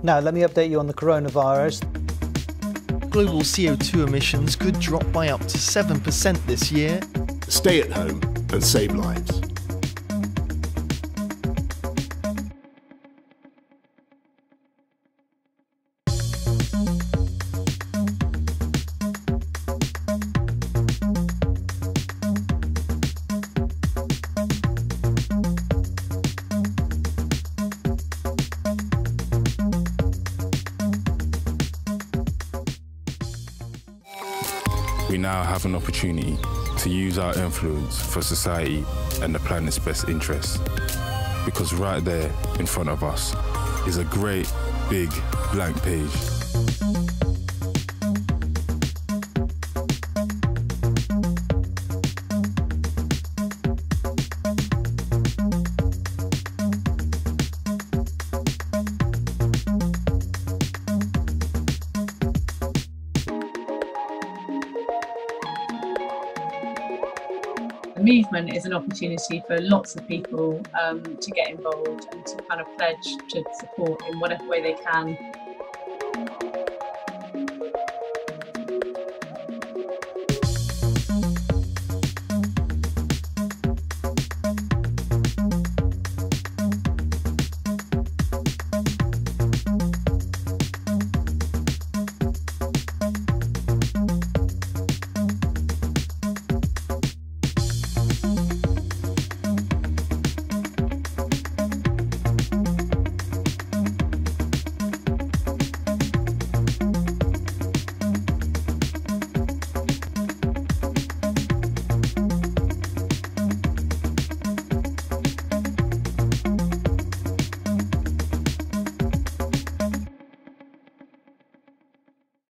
Now, let me update you on the coronavirus. Global CO2 emissions could drop by up to 7% this year. Stay at home and save lives. We now have an opportunity to use our influence for society and the planet's best interests. Because right there in front of us is a great big blank page. The movement is an opportunity for lots of people to get involved and to kind of pledge to support in whatever way they can